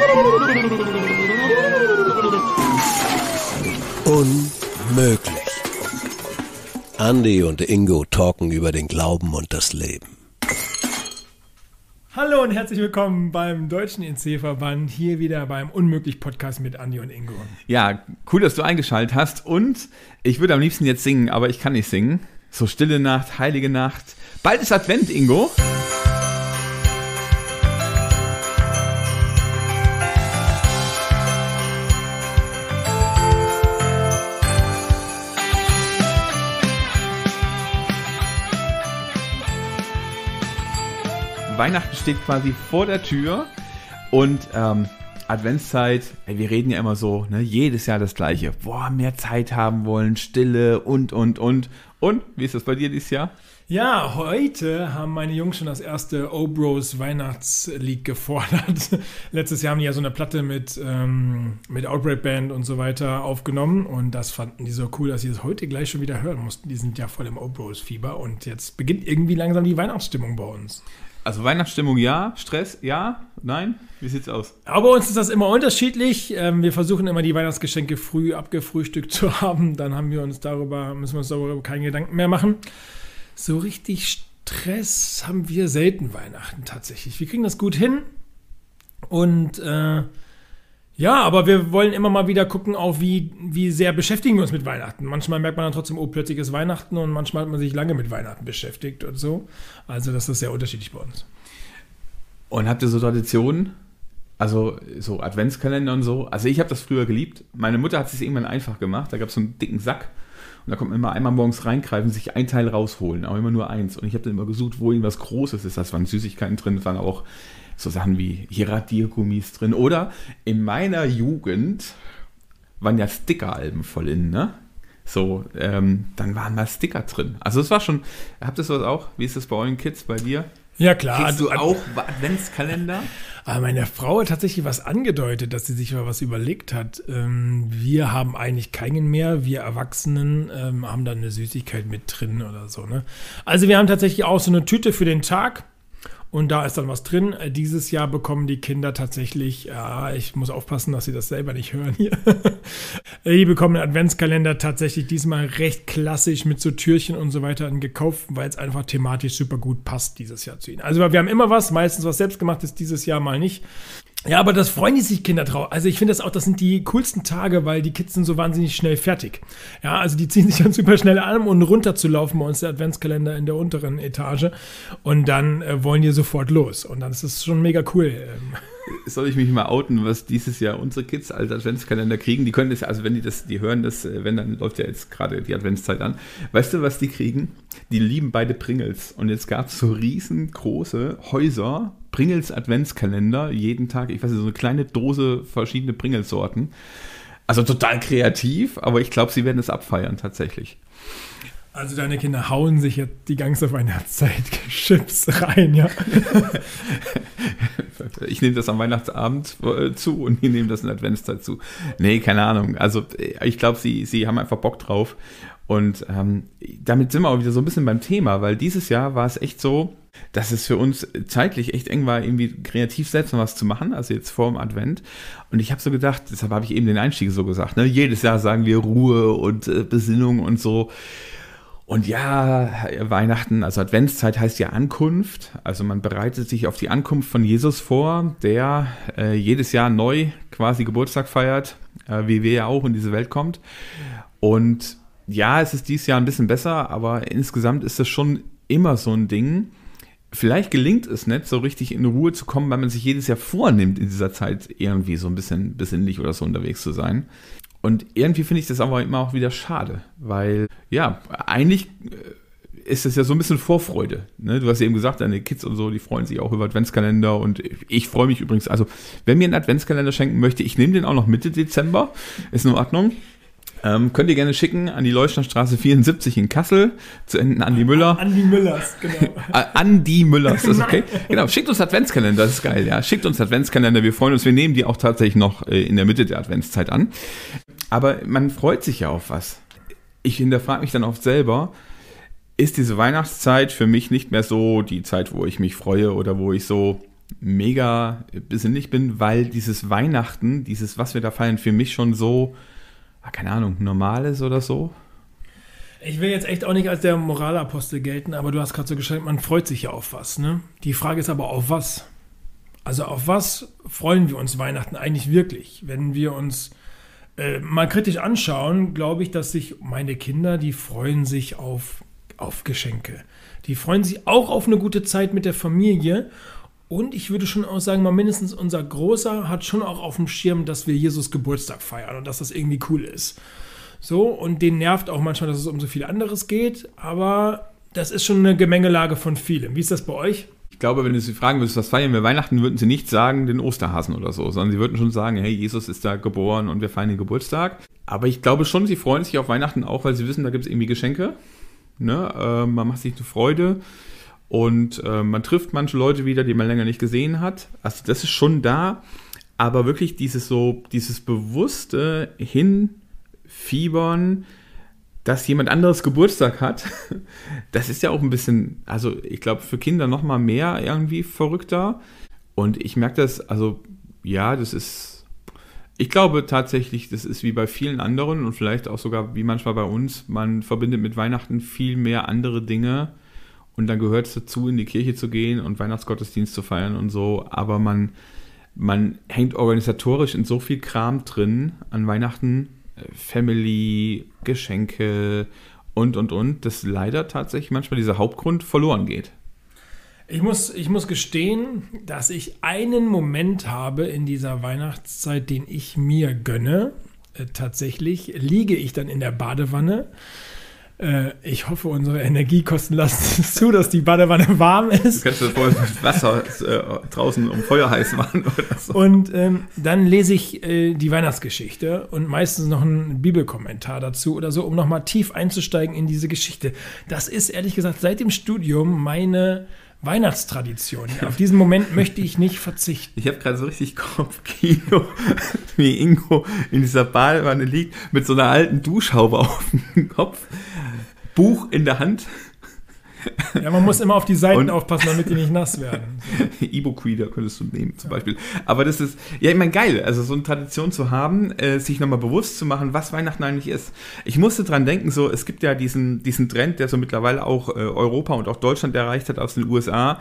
Unmöglich. Andi und Ingo talken über den Glauben und das Leben. Hallo und herzlich willkommen beim Deutschen EC-Verband, hier wieder beim Unmöglich-Podcast mit Andi und Ingo. Ja, cool, dass du eingeschaltet hast und ich würde am liebsten jetzt singen, aber ich kann nicht singen. So stille Nacht, heilige Nacht. Bald ist Advent, Ingo. Weihnachten steht quasi vor der Tür und Adventszeit, wir reden ja immer so, ne, jedes Jahr das Gleiche. Boah, mehr Zeit haben wollen, Stille und. Und, wie ist das bei dir dieses Jahr? Ja, heute haben meine Jungs schon das erste O-Bros Weihnachtslied gefordert. Letztes Jahr haben die ja so eine Platte mit Outbreak Band und so weiter aufgenommen und das fanden die so cool, dass sie das heute gleich schon wieder hören mussten. Die sind ja voll im O-Bros-Fieber und jetzt beginnt irgendwie langsam die Weihnachtsstimmung bei uns. Also Weihnachtsstimmung ja, Stress ja, nein? Wie sieht's aus? Aber bei uns ist das immer unterschiedlich. Wir versuchen immer die Weihnachtsgeschenke früh abgefrühstückt zu haben. Dann müssen wir uns darüber keine Gedanken mehr machen. So richtig Stress haben wir selten Weihnachten tatsächlich. Wir kriegen das gut hin. Und ja, aber wir wollen immer mal wieder gucken, auch wie sehr beschäftigen wir uns mit Weihnachten. Manchmal merkt man dann trotzdem, oh, plötzlich ist Weihnachten und manchmal hat man sich lange mit Weihnachten beschäftigt und so. Also das ist sehr unterschiedlich bei uns. Und habt ihr so Traditionen? Also so Adventskalender und so? Also ich habe das früher geliebt. Meine Mutter hat es sich irgendwann einfach gemacht. Da gab es so einen dicken Sack und da konnte man immer einmal morgens reingreifen, sich ein Teil rausholen, aber immer nur eins. Und ich habe dann immer gesucht, wo irgendwas Großes ist. Das waren Süßigkeiten drin, das waren auch so Sachen wie hier Radiergummis drin. Oder in meiner Jugend waren ja Sticker-Alben voll in, ne? So, dann waren mal Sticker drin. Also es war schon, habt ihr sowas auch? Wie ist das bei euren Kids, bei dir? Ja, klar. Kriegst du auch Adventskalender? Aber meine Frau hat tatsächlich was angedeutet, dass sie sich mal was überlegt hat. Wir haben eigentlich keinen mehr. Wir Erwachsenen haben da eine Süßigkeit mit drin oder so, ne? Also wir haben tatsächlich auch so eine Tüte für den Tag. Und da ist dann was drin. Dieses Jahr bekommen die Kinder tatsächlich, ich muss aufpassen, dass sie das selber nicht hören hier. Die bekommen einen Adventskalender tatsächlich diesmal recht klassisch mit so Türchen und so weiter gekauft, weil es einfach thematisch super gut passt dieses Jahr zu ihnen. Also wir haben immer was, meistens was selbstgemachtes, dieses Jahr mal nicht. Ja, aber das freuen die sich Kinder drauf. Also ich finde das sind die coolsten Tage, weil die Kids sind so wahnsinnig schnell fertig. Ja, also die ziehen sich dann super schnell an, um runterzulaufen bei uns der Adventskalender in der unteren Etage. Und dann wollen die sofort los. Und dann ist es schon mega cool. Soll ich mich mal outen, was dieses Jahr unsere Kids als Adventskalender kriegen? Die können das, also wenn die hören das, dann läuft ja jetzt gerade die Adventszeit an. Weißt du, was die kriegen? Die lieben beide Pringles. Und jetzt gab es so riesengroße Häuser, Pringles Adventskalender, jeden Tag, ich weiß nicht, so eine kleine Dose verschiedene Pringles-Sorten. Also total kreativ, aber ich glaube, sie werden es abfeiern tatsächlich. Also deine Kinder hauen sich jetzt die ganze Weihnachtszeit Chips rein, ja? Ich nehme das am Weihnachtsabend zu und die nehmen das in der Adventszeit zu. Nee, keine Ahnung. Also ich glaube, sie haben einfach Bock drauf. Und damit sind wir auch wieder so ein bisschen beim Thema, weil dieses Jahr war es echt so, dass es für uns zeitlich echt eng war, irgendwie kreativ selbst noch was zu machen, also jetzt vor dem Advent. Und ich habe so gedacht, deshalb habe ich eben den Einstieg so gesagt, ne? Jedes Jahr sagen wir Ruhe und Besinnung und so. Und ja, Weihnachten, also Adventszeit heißt ja Ankunft. Also man bereitet sich auf die Ankunft von Jesus vor, der jedes Jahr neu quasi Geburtstag feiert, wie wir ja auch in diese Welt kommt. Und ja, es ist dieses Jahr ein bisschen besser, aber insgesamt ist das schon immer so ein Ding. Vielleicht gelingt es nicht, so richtig in Ruhe zu kommen, weil man sich jedes Jahr vornimmt, in dieser Zeit irgendwie so ein bisschen besinnlich oder so unterwegs zu sein. Und irgendwie finde ich das aber immer auch wieder schade, weil, ja, eigentlich ist es ja so ein bisschen Vorfreude. Ne? Du hast eben gesagt, deine Kids und so, die freuen sich auch über Adventskalender und ich freue mich übrigens, also wenn mir einen Adventskalender schenken möchte, ich nehme den auch noch Mitte Dezember, ist in Ordnung. Könnt ihr gerne schicken an die Leuchtnerstraße 74 in Kassel, zu enden Andi Müller. Andi Müllers, genau. Andi Müllers, das ist okay. Genau, schickt uns Adventskalender, das ist geil, ja. Schickt uns Adventskalender, wir freuen uns, wir nehmen die auch tatsächlich noch in der Mitte der Adventszeit an. Aber man freut sich ja auf was. Ich hinterfrage mich dann oft selber, ist diese Weihnachtszeit für mich nicht mehr so die Zeit, wo ich mich freue oder wo ich so mega besinnlich bin, weil dieses Weihnachten, was wir da feiern, für mich schon so, keine Ahnung, normal ist oder so. Ich will jetzt echt auch nicht als der Moralapostel gelten, aber du hast gerade so geschrieben, man freut sich ja auf was, ne? Die Frage ist aber, auf was? Also auf was freuen wir uns Weihnachten eigentlich wirklich? Wenn wir uns mal kritisch anschauen, glaube ich, dass sich meine Kinder, die freuen sich auf Geschenke. Die freuen sich auch auf eine gute Zeit mit der Familie. Und ich würde schon auch sagen, mal mindestens unser Großer hat schon auch auf dem Schirm, dass wir Jesus Geburtstag feiern und dass das irgendwie cool ist. So, und den nervt auch manchmal, dass es um so viel anderes geht, aber das ist schon eine Gemengelage von vielem. Wie ist das bei euch? Ich glaube, wenn du sie fragen würdest, was feiern wir Weihnachten, würden sie nicht sagen, den Osterhasen oder so, sondern sie würden schon sagen, hey, Jesus ist da geboren und wir feiern den Geburtstag. Aber ich glaube schon, sie freuen sich auf Weihnachten auch, weil sie wissen, da gibt es irgendwie Geschenke. Ne? Man macht sich eine Freude. Und man trifft manche Leute wieder, die man länger nicht gesehen hat. Also das ist schon da, aber wirklich dieses bewusste Hinfiebern, dass jemand anderes Geburtstag hat, das ist ja auch ein bisschen, also ich glaube für Kinder noch mal mehr irgendwie verrückter. Und ich merke das, also ja, das ist, ich glaube tatsächlich, das ist wie bei vielen anderen und vielleicht auch sogar wie manchmal bei uns, man verbindet mit Weihnachten viel mehr andere Dinge. Und dann gehört es dazu, in die Kirche zu gehen und Weihnachtsgottesdienst zu feiern und so. Aber man hängt organisatorisch in so viel Kram drin an Weihnachten, Family, Geschenke und, dass leider tatsächlich manchmal dieser Hauptgrund verloren geht. Ich muss gestehen, dass ich einen Moment habe in dieser Weihnachtszeit, den ich mir gönne. Tatsächlich liege ich dann in der Badewanne. Ich hoffe, unsere Energiekosten lassen es zu, dass die Badewanne warm ist. Du kannst das vorher mit Wasser draußen um Feuer heiß machen oder so. Und dann lese ich die Weihnachtsgeschichte und meistens noch einen Bibelkommentar dazu oder so, um nochmal tief einzusteigen in diese Geschichte. Das ist ehrlich gesagt seit dem Studium meine Weihnachtstradition. Auf diesen Moment möchte ich nicht verzichten. Ich habe gerade so richtig Kopfkino, wie Ingo in dieser Badewanne liegt, mit so einer alten Duschhaube auf dem Kopf, Buch in der Hand. Ja, man muss immer auf die Seiten aufpassen, damit die nicht nass werden. So. Ibo-Quider könntest du nehmen zum Beispiel. Aber das ist, ja, ich meine, geil, also so eine Tradition zu haben, sich nochmal bewusst zu machen, was Weihnachten eigentlich ist. Ich musste dran denken, so, es gibt ja diesen Trend, der so mittlerweile auch Europa und auch Deutschland erreicht hat aus den USA,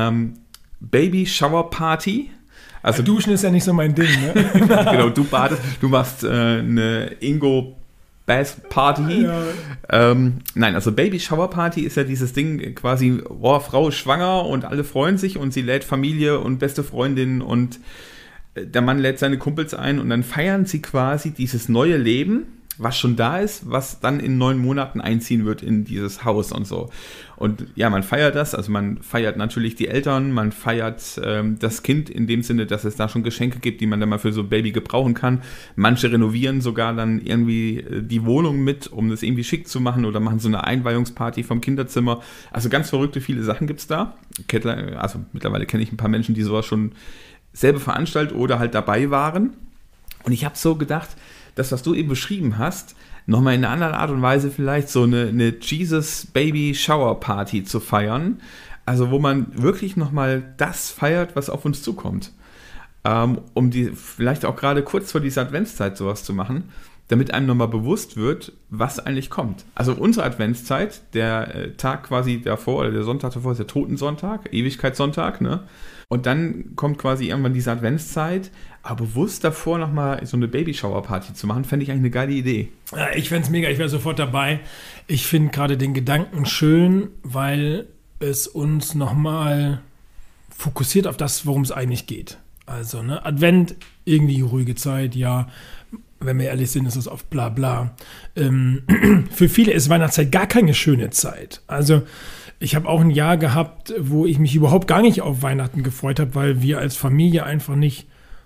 Baby Shower Party. Also Duschen ist ja nicht so mein Ding, ne? Genau, du machst eine Ingo Bath Party. Ja. Nein, also Baby Shower Party ist ja dieses Ding quasi, Frau ist schwanger und alle freuen sich und sie lädt Familie und beste Freundin und der Mann lädt seine Kumpels ein und dann feiern sie quasi dieses neue Leben, was schon da ist, was dann in 9 Monaten einziehen wird in dieses Haus und so. Und ja, man feiert das, also man feiert natürlich die Eltern, man feiert das Kind in dem Sinne, dass es da schon Geschenke gibt, die man dann mal für so ein Baby gebrauchen kann. Manche renovieren sogar dann irgendwie die Wohnung mit, um das irgendwie schick zu machen oder machen so eine Einweihungsparty vom Kinderzimmer. Also ganz verrückte, viele Sachen gibt's da. Also mittlerweile kenne ich ein paar Menschen, die sowas schon selber veranstaltet oder halt dabei waren. Und ich habe so gedacht, das, was du eben beschrieben hast, nochmal in einer anderen Art und Weise vielleicht so eine Jesus Baby Shower Party zu feiern. Also wo man wirklich nochmal das feiert, was auf uns zukommt. Um die vielleicht auch gerade kurz vor dieser Adventszeit sowas zu machen, damit einem nochmal bewusst wird, was eigentlich kommt. Also unsere Adventszeit, der Tag quasi davor oder der Sonntag davor ist der Totensonntag, Ewigkeitssonntag, ne? Und dann kommt quasi irgendwann diese Adventszeit, aber bewusst davor nochmal so eine Babyshower-Party zu machen, fände ich eigentlich eine geile Idee. Ja, ich fände es mega, ich wäre sofort dabei. Ich finde gerade den Gedanken schön, weil es uns nochmal fokussiert auf das, worum es eigentlich geht. Also, ne, Advent, irgendwie ruhige Zeit, ja. Wenn wir ehrlich sind, ist das oft bla bla. Für viele ist Weihnachtszeit gar keine schöne Zeit. Also ich habe auch ein Jahr gehabt, wo ich mich überhaupt gar nicht auf Weihnachten gefreut habe, weil wir als Familie einfach nicht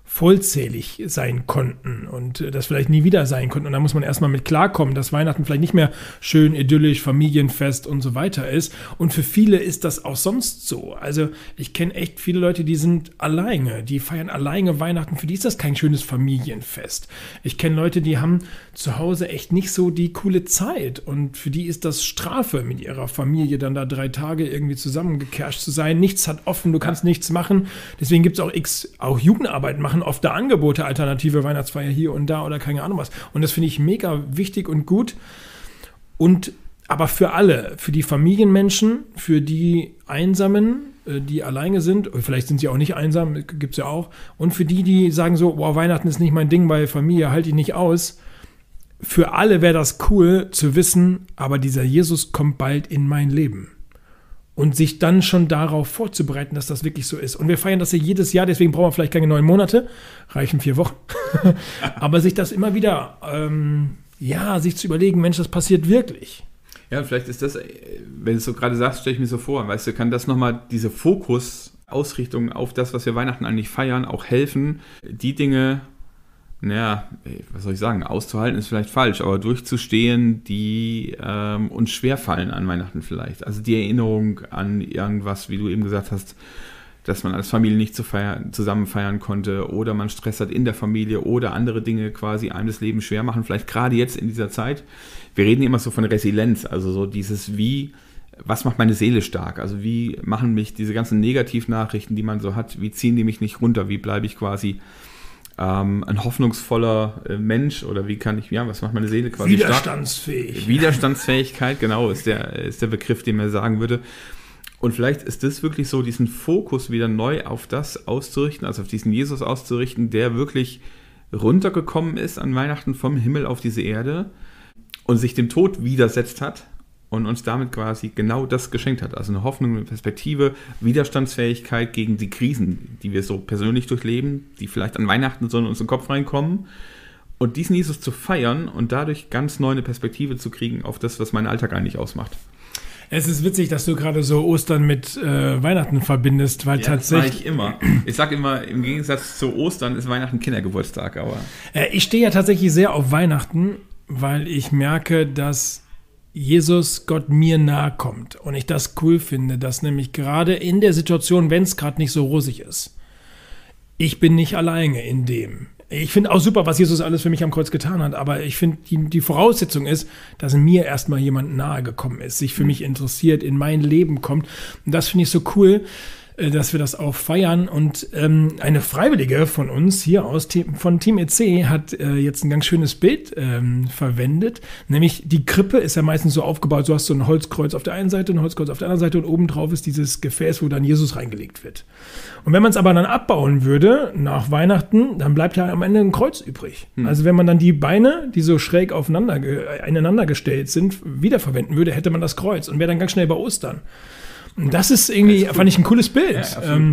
vollzählig sein konnten und das vielleicht nie wieder sein konnten. Und da muss man erstmal mit klarkommen, dass Weihnachten vielleicht nicht mehr schön, idyllisch, Familienfest und so weiter ist. Und für viele ist das auch sonst so. Also ich kenne echt viele Leute, die sind alleine, die feiern alleine Weihnachten. Für die ist das kein schönes Familienfest. Ich kenne Leute, die haben zu Hause echt nicht so die coole Zeit und für die ist das Strafe, mit ihrer Familie dann da 3 Tage irgendwie zusammengekerscht zu sein. Nichts hat offen, du kannst nichts machen. Deswegen gibt es auch Jugendarbeit machen oft da Angebote, alternative Weihnachtsfeier hier und da oder keine Ahnung was. Und das finde ich mega wichtig und gut. Aber für alle, für die Familienmenschen, für die Einsamen, die alleine sind, vielleicht sind sie auch nicht einsam, gibt es ja auch, und für die sagen so, wow, Weihnachten ist nicht mein Ding, bei Familie halte ich nicht aus. Für alle wäre das cool zu wissen, aber dieser Jesus kommt bald in mein Leben. Und sich dann schon darauf vorzubereiten, dass das wirklich so ist. Und wir feiern das ja jedes Jahr, deswegen brauchen wir vielleicht keine 9 Monate, reichen 4 Wochen. Aber sich das immer wieder, sich zu überlegen, Mensch, das passiert wirklich. Ja, vielleicht ist das, wenn du es so gerade sagst, stelle ich mir so vor, weißt du, kann das nochmal diese Fokus-Ausrichtung auf das, was wir Weihnachten eigentlich feiern, auch helfen, die Dinge, was soll ich sagen, auszuhalten ist vielleicht falsch, aber durchzustehen, die uns schwerfallen an Weihnachten vielleicht. Also die Erinnerung an irgendwas, wie du eben gesagt hast, dass man als Familie nicht zusammen feiern konnte oder man Stress hat in der Familie oder andere Dinge quasi einem das Leben schwer machen, vielleicht gerade jetzt in dieser Zeit. Wir reden immer so von Resilienz, also so dieses was macht meine Seele stark? Also wie machen mich diese ganzen Negativnachrichten, die man so hat, wie ziehen die mich nicht runter? Wie bleibe ich quasi ein hoffnungsvoller Mensch oder wie kann ich, was macht meine Seele quasi Widerstandsfähig. Widerstandsfähigkeit, genau, ist der Begriff, den man sagen würde. Und vielleicht ist das wirklich so, diesen Fokus wieder neu auf das auszurichten, also auf diesen Jesus auszurichten, der wirklich runtergekommen ist an Weihnachten vom Himmel auf diese Erde und sich dem Tod widersetzt hat und uns damit quasi genau das geschenkt hat. Also eine Hoffnung, eine Perspektive, Widerstandsfähigkeit gegen die Krisen, die wir so persönlich durchleben, die vielleicht an Weihnachten so in unseren Kopf reinkommen. Und diesen Jesus zu feiern und dadurch ganz neu eine Perspektive zu kriegen auf das, was meinen Alltag eigentlich ausmacht. Es ist witzig, dass du gerade so Ostern mit Weihnachten verbindest, weil tatsächlich... Das sage ich immer. Ich sage immer, im Gegensatz zu Ostern ist Weihnachten Kindergeburtstag. Aber ich stehe ja tatsächlich sehr auf Weihnachten, weil ich merke, dass Jesus, Gott, mir nahe kommt. Und ich das cool finde, dass nämlich gerade in der Situation, wenn es gerade nicht so rosig ist, ich bin nicht alleine in dem. Ich finde auch super, was Jesus alles für mich am Kreuz getan hat, aber ich finde, die Voraussetzung ist, dass mir erstmal jemand nahe gekommen ist, sich für mich interessiert, in mein Leben kommt. Und das finde ich so cool, dass wir das auch feiern. Und eine Freiwillige von uns hier von Team EC hat jetzt ein ganz schönes Bild verwendet. Nämlich die Krippe ist ja meistens so aufgebaut, du hast so ein Holzkreuz auf der einen Seite, ein Holzkreuz auf der anderen Seite und obendrauf ist dieses Gefäß, wo dann Jesus reingelegt wird. Und wenn man es aber dann abbauen würde nach Weihnachten, dann bleibt ja am Ende ein Kreuz übrig. Also wenn man dann die Beine, die so schräg ineinander gestellt sind, wiederverwenden würde, hätte man das Kreuz und wäre dann ganz schnell bei Ostern. Und das ist irgendwie, fand ich ein cooles Bild,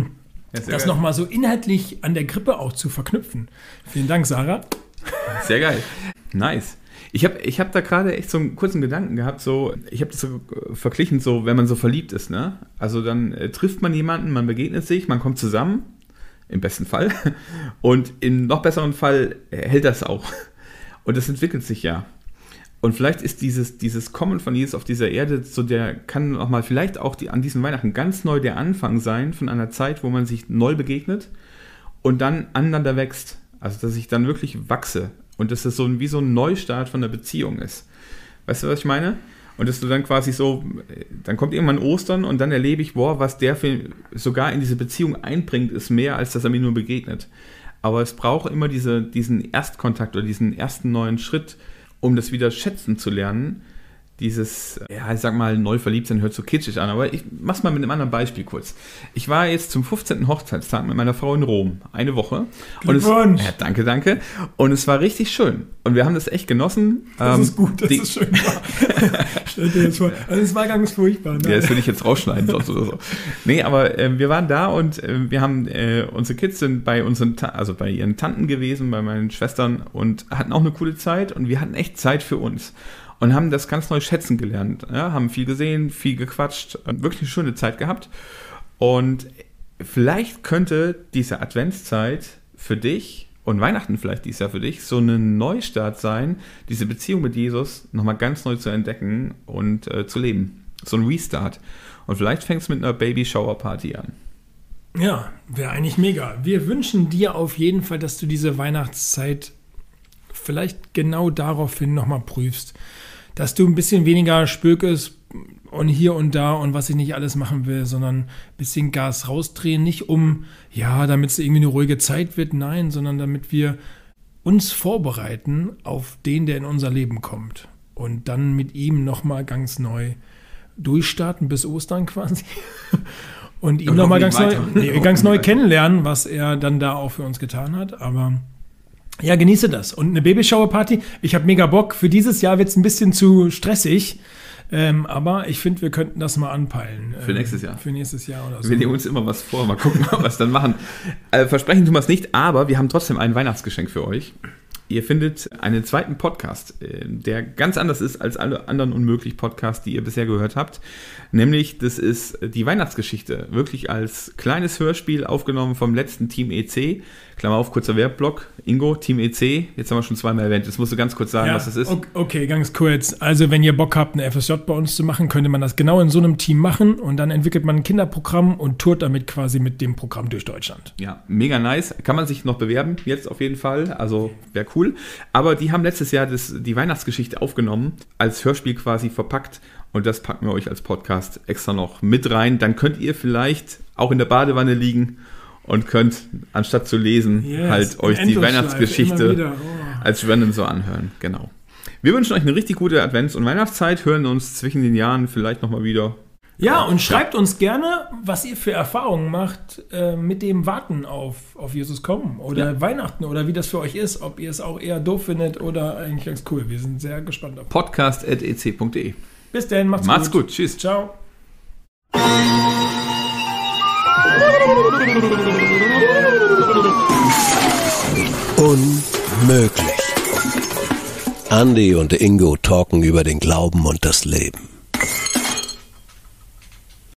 das nochmal so inhaltlich an der Krippe auch zu verknüpfen. Vielen Dank, Sarah. Sehr geil. Nice. Ich hab da gerade echt so einen kurzen Gedanken gehabt, so, ich habe das so verglichen, so, wenn man so verliebt ist, ne? Also dann trifft man jemanden, man begegnet sich, man kommt zusammen, im besten Fall, und im noch besseren Fall hält das auch. Und das entwickelt sich ja. Und vielleicht ist dieses Kommen von Jesus auf dieser Erde, so der kann auch mal vielleicht auch an diesem Weihnachten ganz neu der Anfang sein von einer Zeit, wo man sich neu begegnet und dann aneinander wächst. Also dass ich dann wirklich wachse und dass das wie so ein Neustart von der Beziehung ist. Weißt du, was ich meine? Und dass du dann quasi so, dann kommt irgendwann Ostern und dann erlebe ich, was der sogar in diese Beziehung einbringt, ist mehr, als dass er mir nur begegnet. Aber es braucht immer diesen Erstkontakt oder diesen ersten neuen Schritt, um das wieder schätzen zu lernen, dieses, ich sag mal, neu verliebt sein hört so kitschig an, aber ich mach's mal mit einem anderen Beispiel kurz. Ich war jetzt zum 15. Hochzeitstag mit meiner Frau in Rom, eine Woche. Glückwunsch! Danke. Und es war richtig schön. Und wir haben das echt genossen. Das ist gut, dass es schön war. Stell dir jetzt vor, also es war ganz furchtbar. Ne? Ja, das würde ich jetzt rausschneiden sonst oder so. Nee, aber wir waren da und wir haben, unsere Kids sind bei ihren Tanten gewesen, bei meinen Schwestern und hatten auch eine coole Zeit und wir hatten echt Zeit für uns. Und haben das ganz neu schätzen gelernt. Ja, haben viel gesehen, viel gequatscht, wirklich eine schöne Zeit gehabt. Und vielleicht könnte diese Adventszeit für dich und Weihnachten vielleicht dieses Jahr für dich so ein Neustart sein, diese Beziehung mit Jesus nochmal ganz neu zu entdecken und zu leben. So ein Restart. Und vielleicht fängst du mit einer Baby-Shower-Party an. Ja, wäre eigentlich mega. Wir wünschen dir auf jeden Fall, dass du diese Weihnachtszeit vielleicht genau daraufhin nochmal prüfst. Dass du ein bisschen weniger spökest und hier und da und was ich nicht alles machen will, sondern ein bisschen Gas rausdrehen. Nicht damit es irgendwie eine ruhige Zeit wird, nein, sondern damit wir uns vorbereiten auf den, der in unser Leben kommt. Und dann mit ihm nochmal ganz neu durchstarten bis Ostern quasi. Und ihn nochmal ganz neu kennenlernen, was er dann da auch für uns getan hat. Aber ja, genieße das. Und eine Babyshower-Party, ich habe mega Bock. Für dieses Jahr wird es ein bisschen zu stressig. Aber ich finde, wir könnten das mal anpeilen. Für nächstes Jahr. Für nächstes Jahr oder so. Wir nehmen uns immer was vor. Mal gucken, ob wir es dann machen. Versprechen tun wir es nicht, aber wir haben trotzdem ein Weihnachtsgeschenk für euch. Ihr findet einen zweiten Podcast, der ganz anders ist als alle anderen unmöglich Podcasts, die ihr bisher gehört habt. Nämlich, das ist die Weihnachtsgeschichte. Wirklich als kleines Hörspiel aufgenommen vom letzten Team EC. Klammer auf, kurzer Werbeblock. Ingo, Team EC. Jetzt haben wir schon zweimal erwähnt. Jetzt musst du ganz kurz sagen, was das ist. Okay, ganz kurz. Also, wenn ihr Bock habt, eine FSJ bei uns zu machen, könnte man das genau in so einem Team machen. Und dann entwickelt man ein Kinderprogramm und tourt damit quasi mit dem Programm durch Deutschland. Ja, mega nice. Kann man sich noch bewerben, jetzt auf jeden Fall. Also, wäre cool. Aber die haben letztes Jahr die Weihnachtsgeschichte aufgenommen, als Hörspiel quasi verpackt. Und das packen wir euch als Podcast extra noch mit rein. Dann könnt ihr vielleicht auch in der Badewanne liegen und könnt, anstatt zu lesen, halt euch die Weihnachtsgeschichte als Random so anhören. Genau. Wir wünschen euch eine richtig gute Advents- und Weihnachtszeit, hören uns zwischen den Jahren vielleicht nochmal wieder. Ja, und schreibt uns gerne, was ihr für Erfahrungen macht mit dem Warten auf Jesus kommen oder Weihnachten oder wie das für euch ist, ob ihr es auch eher doof findet oder eigentlich ganz cool. Wir sind sehr gespannt auf podcast@ec.de. Bis dann, macht's gut. Tschüss. Ciao. Unmöglich. Andi und Ingo talken über den Glauben und das Leben.